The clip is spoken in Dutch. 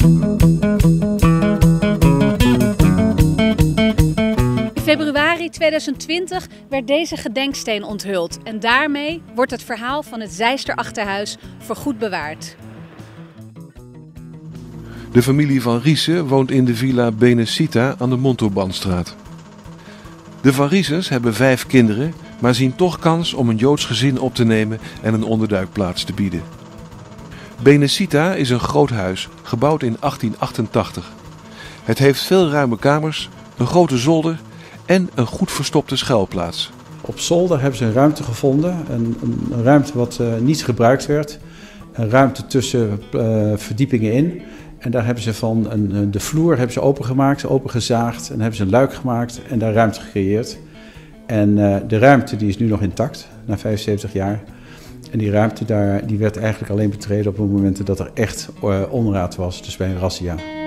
In februari 2020 werd deze gedenksteen onthuld en daarmee wordt het verhaal van het Zeister Achterhuis voorgoed bewaard. De familie van Riesen woont in de villa Benecita aan de Montaubanstraat. De Van Riesens hebben 5 kinderen, maar zien toch kans om een Joods gezin op te nemen en een onderduikplaats te bieden. Benecita is een groot huis, gebouwd in 1888. Het heeft veel ruime kamers, een grote zolder en een goed verstopte schuilplaats. Op zolder hebben ze een ruimte gevonden, een ruimte wat niet gebruikt werd. Een ruimte tussen verdiepingen in. En daar hebben ze van de vloer hebben ze opengemaakt, opengezaagd en hebben ze een luik gemaakt en daar ruimte gecreëerd. En de ruimte die is nu nog intact, na 75 jaar. En die ruimte die werd eigenlijk alleen betreden op het moment dat er echt onraad was, dus bij een razzia.